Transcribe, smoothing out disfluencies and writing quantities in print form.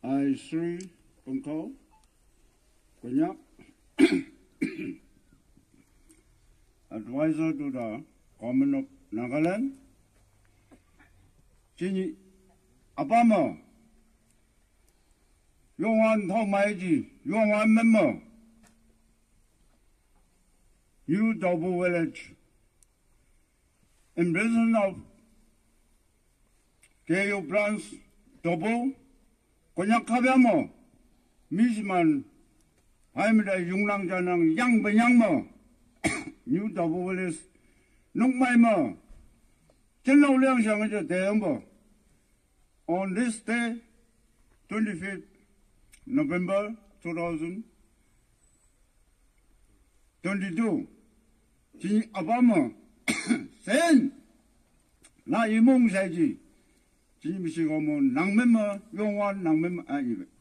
I, Shri, Bongkhao, Konyak, advisor to the government of Nagaland, Chini Abama, Yongwan Thomaiji, Yongwan member, New Tobu village, in prison of KU branch, Tobu, Konyak Kabyamo, Misman, Haimda Yunglang Janang, Yang Benyangmo, New Tobu village, Nukmaimo, Chenlo Liang Shang Deombo. On this day, 25th November 2022, Jin Abama, Sen, Na Yimong Saji, Jin Mishigomon, Nangmema, Yongwan, Nangmema,